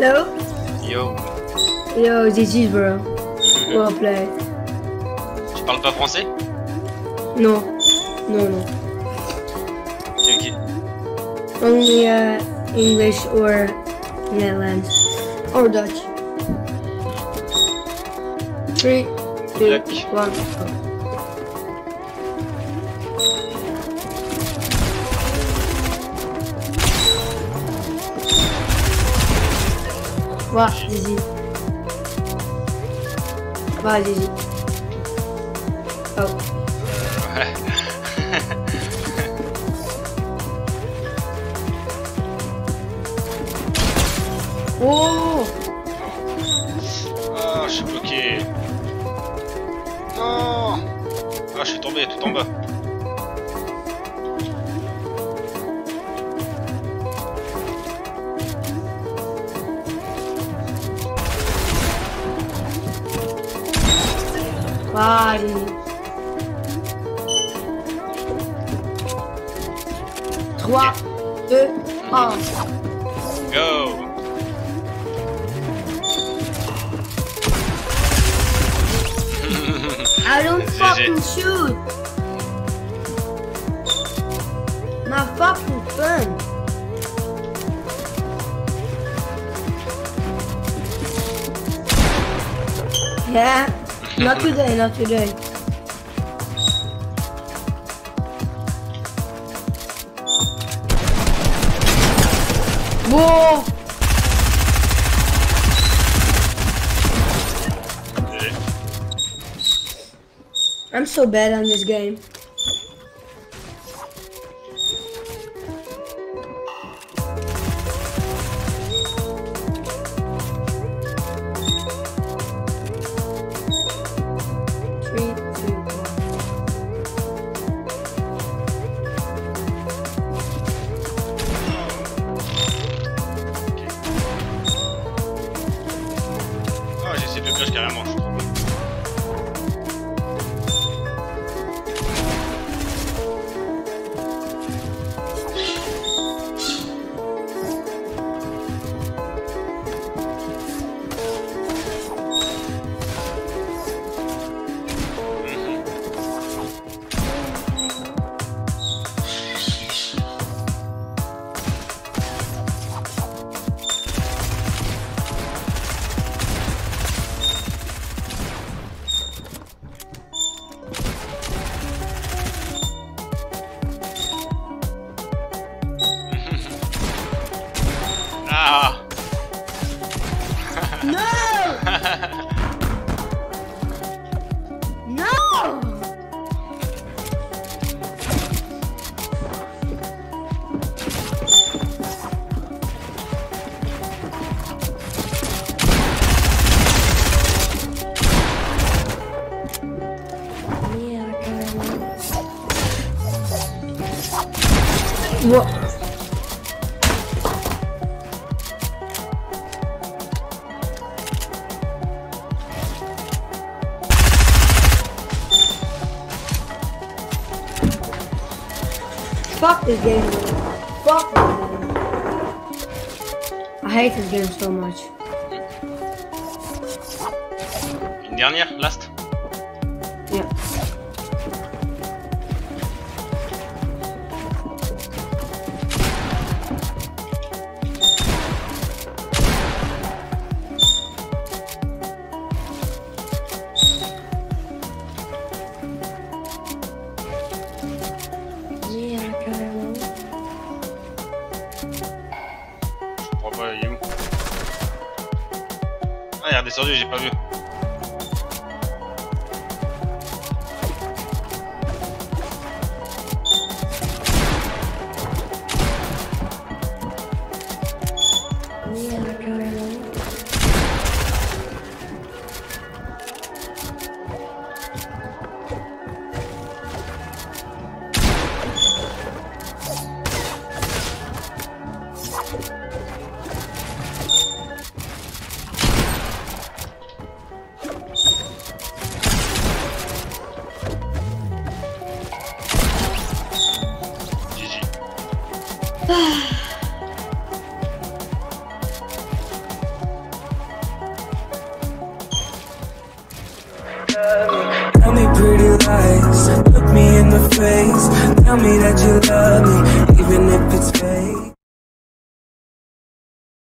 Hello. Yo. Yo, GG bro. Well played. Tu parles pas français? Non. No, no. Ok. Only English or Netherlands. Or Dutch. 3, 2, 1, go. Wow, GG. Wow, GG. Oh. Oh! Ah, je suis bloqué. Non. Ah, je suis tombé tout en bas. Body. 3, 2, 1. Go. I don't fucking shoot. My fucking fun. Yeah. Not today, not today. Whoa! I'm so bad on this game. Ah, j'ai essayé de crash carrément, je suis trop bien. Ah. No! No! What? Fuck this game, man. Fuck this game. I hate this game so much. Une dernière, last. Yeah. Je comprends pas, il est où? Ah, il est redescendu, j'ai pas vu. lies. Look me in the face, tell me that you love me, even if it's fake.